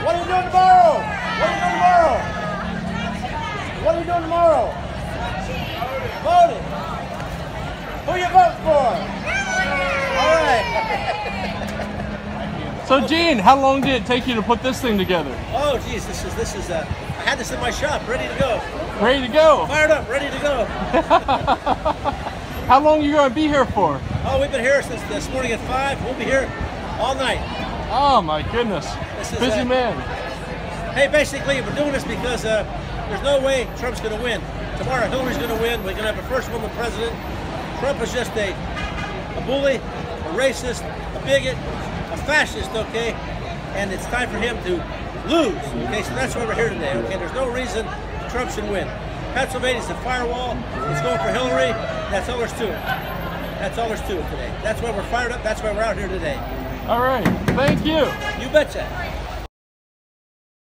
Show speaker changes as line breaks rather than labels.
What are you doing tomorrow? What are you doing tomorrow? What are you doing tomorrow? Voting. Who you voting for? All right.
So Gene, how long did it take you to put this thing together?
Oh geez, this is I had this in my shop, ready to go.
Ready to go.
Fired up, ready to go.
How long are you going to be here for?
Oh, we've been here since this morning at 5. We'll be here all night.
Oh my goodness.
This is,
Busy man.
Hey, basically, we're doing this because there's no way Trump's going to win. Tomorrow, Hillary's going to win. We're going to have a first woman president. Trump is just a bully, a racist, a bigot, a fascist, okay? And it's time for him to lose, okay? So that's why we're here today, okay? There's no reason Trump should win. Pennsylvania's the firewall. It's going for Hillary. That's all there's to it. That's all there's to it today. That's why we're fired up. That's why we're out here today.
All right. Thank you.
You betcha.